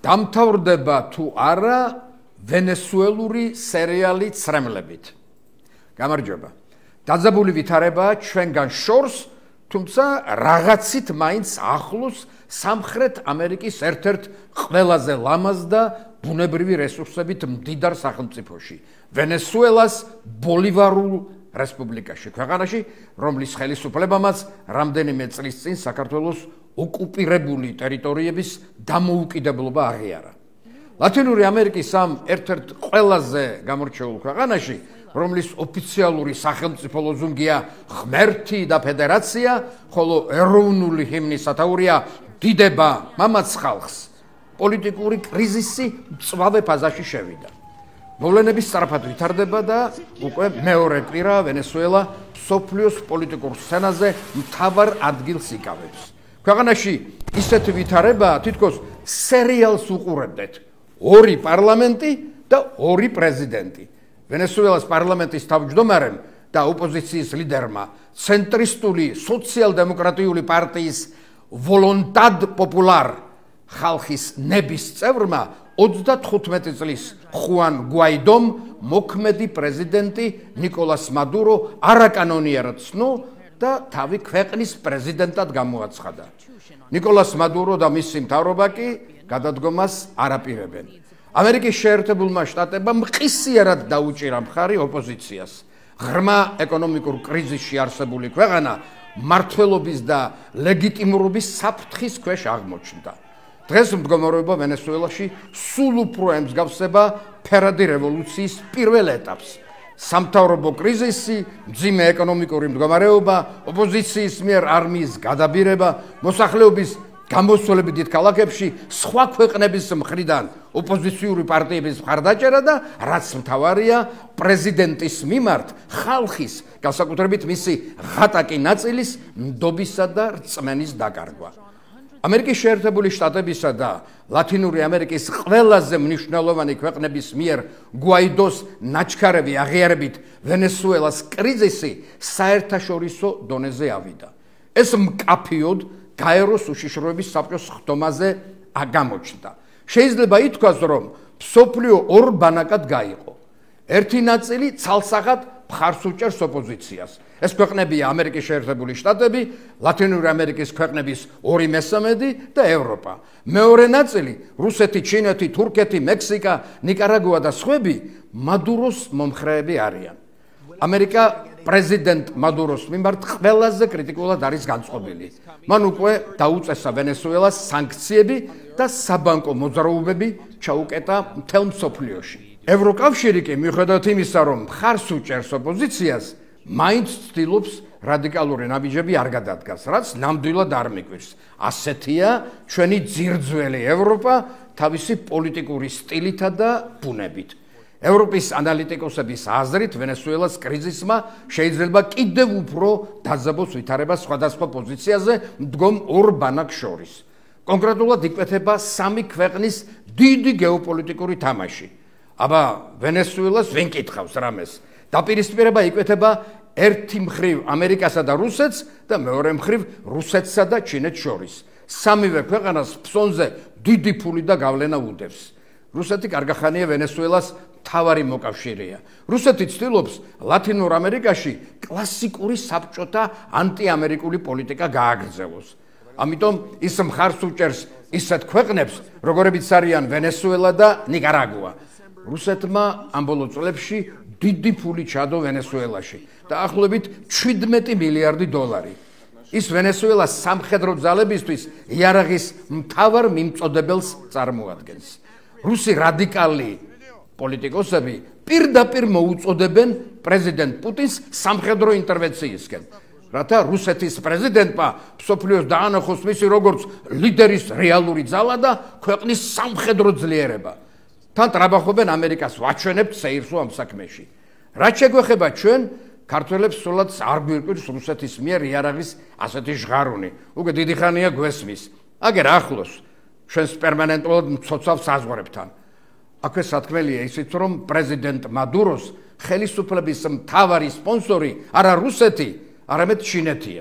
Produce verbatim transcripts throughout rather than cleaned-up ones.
დამთავრდება თუ არა ვენესუელური სერიალი ცრემლებით. გამარჯობა. დაძაბული ვითარებაა ჩვენგან შორს, თუმცა რაღაცით მაინც ახლოს სამხრეთ ამერიკის ერთ-ერთ ყველაზე ლამაზ და ბუნებრივი რესურსებით მდიდარ სახელმწიფოში, ვენესუელას ბოლივარულ რესპუბლიკაში, ქვეყანაში, რომლის ხელისუფლებამაც რამდენიმე წლის წინ საქართველოს ოკუპირებული ტერიტორიების დამოუკიდებლობა აღიარა. ლათინური ამერიკის ამ ერთ-ერთ ყველაზე გამორჩეულ ქვეყანაში, რომლის ოფიციალური სახელმწიფო ლოზუნგია ღმერთი და ფედერაცია, ხოლო ეროვნული ჰიმნის სათაურია დიდება მამაც ხალხს, პოლიტიკური კრიზისი მწვავე ფაზაში შევიდა. მოვლენები სწრაფად ვითარდება და უკვე მეორე კვირა ვენესუელა მსოფლიოს პოლიტიკურ სცენაზე მთავარ ადგილს იკავებს. ქვეყანაში ისეთი ვითარებაა, თითქოს სერიალს უყურებდეთ. ორი პარლამენტი და ორი პრეზიდენტი. ვენესუელას პარლამენტის თავმჯდომარემ და ოპოზიციის ლიდერმა ცენტრისტული სოციალ-დემოკრატიული პარტიის ვოლონტად პოპულარ ხალხის ნების წევრმა ოცდათხუთმეტი წლის ხუან გუაიდომ მოქმედი პრეზიდენტი ნიკოლას მადურო არაკანონიერად ცნო და თავი ქვეყნის პრეზიდენტად გამოაცხადა. ნიკოლას მადურო და მისი მთავრობა კი გადადგომას არ აპირებენ. ამერიკის შეერთებულმა შტატებმა მყისიერად დაუჭირა მხარი ოპოზიციას. ღრმა ეკონომიკურ კრიზისში არსებული ქვეყანა მმართველობის და ლეგიტიმურობის საფრთხის ქვეშ აღმოჩნდა. დღეს მდგომარეობა ვენესუელაში სულ უფრო ემსგავსება ფერადი რევოლუციის პირველ ეტაპს. სამთავრობო კრიზისი, მძიმე ეკონომიკური მდგომარეობა, ოპოზიციის მიერ არმიის გადაბირება, მოსახლეობის გამოსვლები დიდ ქალაქებში, სხვა ქვეყნების მხრიდან ოპოზიციური პარტიების მხარდაჭერა და რაც მთავარია, პრეზიდენტის მიმართ ხალხის, განსაკუთრებით მისი ღატაკი ნაწილის ნდობისა და რწმენის დაკარგვა. ამერიკის შეერთებული შტატებისა და ლათინური ამერიკის ყველაზე მნიშვნელოვანი ქვეყნების მიერ გუაიდოს ნაჩქარევი აღიარებით ვენესუელას კრიზისი საერთაშორისო დონეზე ავიდა. ეს მკაფიოდ გაეროს უშიშროების საბჭოს ხდომაზე აღმოჩნდა. შეიძლება ითქვას, რომ მსოფლიო ორ ბანაკად გაიყო. ერთი ნაწილი ცალსახად მხარს უჭერს ოპოზიციას. ეს ქვეყნებია ამერიკის შეერთებული შტატები, ლათინური ამერიკის ქვეყნების ორი მესამედი და ევროპა. მეორე ნაწილი რუსეთი, ჩინეთი, თურქეთი, მექსიკა, ნიკარაგუა და სხვები მადუროს მომხრეები არიან. ამერიკა პრეზიდენტ მადუროს მიმართ ყველაზე კრიტიკულად არის განწყობილი. მან უკვე დაუწესა ვენესუელას სანქციები და საბანკო მოძრაობები ჩაუკეტა მთელ მსოფლიოში. ევროკავშირი კი მიუხედავად იმისა, რომ მხარს უჭერს ოპოზიციას, მაინც ცდილობს რადიკალური ნაბიჯები არ გადადგას, რაც ნამდვილად არ მიგვირს. ასეთია ჩვენი ძირძველი ევროპა თავისი პოლიტიკური სტილითა და ბუნებით. ევროპის ანალიტიკოსების აზრით ვენესუელას კრიზისმა შეიძლება კიდევ უფრო დაძაბოს ვითარება სხვადასხვა პოზიციაზე მდგომ ორ ბანაკს შორის. კონკრეტულად იკვეთება სამი ქვეყნის დიდი გეოპოლიტიკური თამაში. აბა ვენესუელას ვინ კითხავს რამეს? დაპირისპირება იკვეთება ერთი მხრივ ამერიკასა და რუსეთს და მეორე მხრივ რუსეთსა და ჩინეთს შორის. სამივე ქვეყანას ფსონზე დიდი ფული და გავლენა უდევს. რუსეთი კარგახანია ვენესუელას მთავარი მოკავშირეა. რუსეთი ცდილობს ლათინურ ამერიკაში კლასიკური საბჭოთა ანტიამერიკული პოლიტიკა გააგრძელოს. ამიტომ ის მხარს უჭერს ისეთ ქვეყნებს, როგორებიც არიან ვენესუელა და ნიკარაგუა. რუსეთმა ამ ბოლო წლებში დიდი ფული ჩადო ვენესუელაში, დაახლოებით შვიდმეტი მილიარდი დოლარი. ის ვენესუელას სამხედრო ძალებისთვის იარაღის მთავარ მიმწოდებელს წარმოადგენს. რუსი რადიკალი პოლიტიკოსები პირდაპირ მოუწოდებენ პრეზიდენტ პუტინს სამხედრო ინტერვენციისკენ, რათა რუსეთის პრეზიდენტმა მსოფლიოს დაანახოს მისი როგორც ლიდერის რეალური ძალა და ქვეყნის სამხედრო ძლიერება. თან ტრაბახობენ ამერიკას ვაჩვენებთ სეირსო ამ საქმეში. რაც შეგვეხება ჩვენ, ქართველებს სულაც არ გვირკვირს რუსეთის მიერ იარაღის ასეთი ჟღარუნი. უკვე დიდი ხანია გვესმის. აგერ ახლოს ჩვენს პერმანენტულად მცოცავ საზღვრებთან. აქვე სათქმელია ისიც, რომ პრეზიდენტ მადუროს ხელისუფლების მთავარი სპონსორი არა რუსეთი, არამედ ჩინეთია.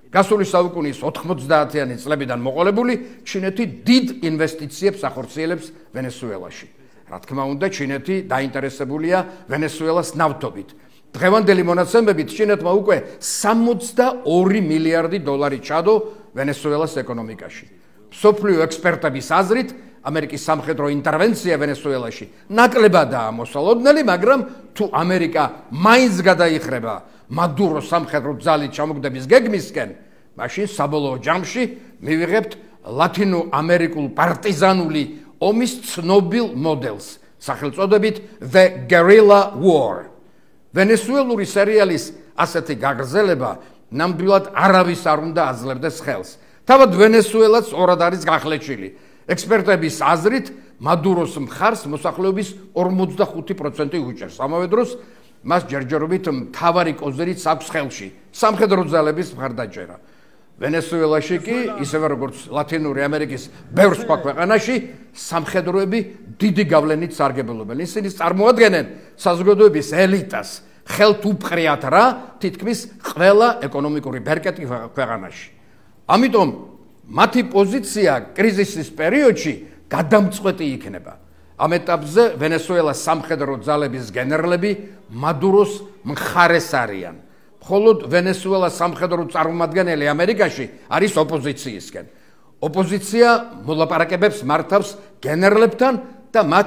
გასული საუკუნის ოთხმოცდაათიანი წლებიდან მოყოლებული ჩინეთი დიდ ინვესტიციებს ახორციელებს ვენესუელაში. რა თქმა უნდა, ჩინეთი დაინტერესებულია ვენესუელას ნავთობით. დღევანდელი მონაცემებით ჩინეთმა უკვე სამოცდაორი მილიარდი დოლარი ჩადო ვენესუელას ეკონომიკაში. მსოფლიო ექსპერტების აზრით, ამერიკის სამხედრო ინტერვენცია ვენესუელაში ნაკლებადაა მოსალოდნელი, მაგრამ თუ ამერიკა მაინც გადაიხრება მადუროს სამხედრო ძალით ჩამოგდების გეგმისკენ, მაშინ საბოლოო ჯამში მივიღებთ ლათინო ამერიკულ პარტიზანული ომის ცნობილ მოდელს, სახელწოდებით The Guerrilla War. ვენესუელური სერიალის ასეთი გაგრძელება ნამდვილად არავის არ უნდა აძლევდეს ხელს. თავად ვენესუელაც ორად არის გახლეჩილი. ექსპერტების აზრით, მადუროს მხარს მოსახლეობის ორმოცდახუთი პროცენტი უჭერს. ამავე დროს მას ჯერჯერობით მთავარი კოზირიც აქვს ხელში სამხედრო ძალების მხარდაჭერა. ვენესუელაში კი, ისევე როგორც ლათინური ამერიკის ბევრ სხვა ქვეყანაში, სამხედროები დიდი გავლენით სარგებლობენ. ისინი წარმოადგენენ საზოგადოების ელიტას, ხელთ უპყრიათ რა თითქმის ყველა ეკონომიკური ბერკეტი ქვეყანაში. ამიტომ მათი პოზიცია კრიზისის პერიოდში გადამწყვეტი იქნება. ამ ეტაპზე ვენესუელას სამხედრო ძალების გენერლები მადუროს მხარეს არიან. მხოლოდ ვენესუელას სამხედრო წარმომადგენელი ამერიკაში არის ოპოზიციისკენ. ოპოზიცია მოლაპარაკებებს მართავს გენერლებთან და მათ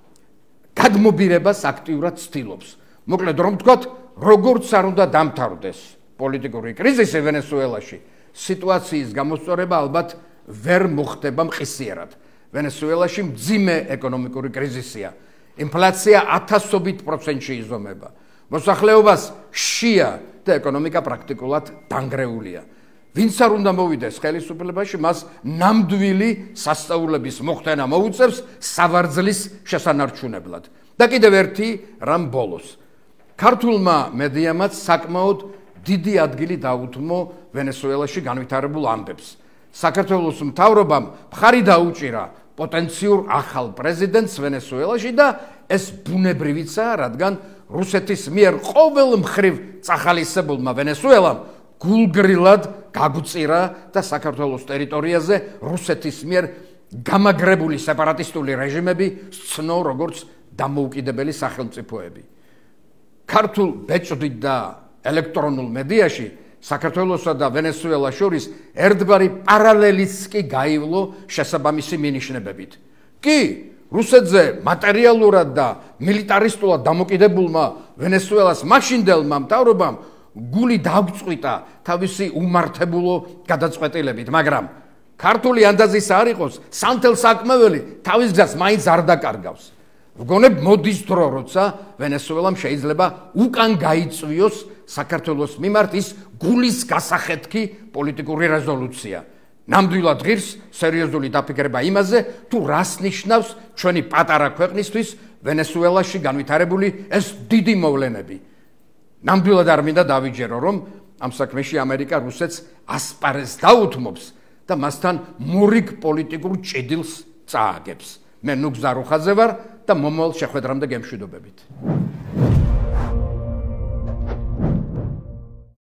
გადმობირებას აქტიურად ცდილობს. მოკლედ რომ ვთქვათ, როგორც არ უნდა დამთავრდეს პოლიტიკური კრიზისი ვენესუელაში, სიტუაციის გამოსწორება ალბათ ვერ მოხდება მყისიერად. ვენესუელაში მძიმე ეკონომიკური კრიზისია. ინფლაცია ათასობით პროცენტში იზომება. მოსახლეობას შია და ეკონომიკა პრაქტიკულად დანგრეულია. ვინც არ უნდა მოვიდეს ხელისუფლებაში, მას ნამდვილი სასწაულების მოხდენა მოუწევს სავარძლის შესანარჩუნებლად. და კიდევ ერთი რამ ბოლოს. ქართულმა მედიამაც საკმაოდ დიდი ადგილი დაუთმო ვენესუელაში განვითარებულ ამბებს. საქართველოს მთავრობამ მხარი დაუჭირა პოტენციურ ახალ პრეზიდენტს ვენესუელაში და ეს ბუნებრივიცაა, რადგან რუსეთის მიერ ყოველ მხრივ წახალისებულმა ვენესუელამ გულგრილად გაგვწირა და საქართველოს ტერიტორიაზე რუსეთის მიერ გამაგრებული სეპარატისტული რეჟიმები სცნო როგორც დამოუკიდებელი სახელმწიფოები. ქართულ ბეჭდვით და ელექტრონულ მედიაში საქართველოსა და ვენესუელას შორის ერთგვარი პარალელიც კი გაივლო შესაბამისი მინიშნებებით. კი, რუსეთზე მატერიალურად და მილიტარისტულად დამოკიდებულმა ვენესუელას მაშინდელმა მთავრობამ გული დაგვწყვიტა თავისი უმართებულო გადაწყვეტილებით, მაგრამ ქართული ანდაზის არ იყოს, სანთელ საკმეველი თავის გზას მაინც არ დაკარგავს. ვგონებ მოდის დრო, როცა ვენესუელამ შეიძლება უკან გაიწვიოს საქართველოს მიმართ ის გულის გასახეთქი პოლიტიკური რეზოლუცია. ნამდვილად ღირს სერიოზული დაფიქრება იმაზე, თუ რას ნიშნავს ჩვენი პატარა ქვეყნისთვის ვენესუელაში განვითარებული ეს დიდი მოვლენები. ნამდვილად არ მინდა დავიჯერო, რომ ამ საქმეში ამერიკა რუსეთს ასპარეზს დაუთმობს და მასთან მორიგ პოლიტიკურ ჭიდილს წააგებს. მე ნუგზა რუხაძე ვარ და მომავალ შეხვედრამდე გემშვიდობებით.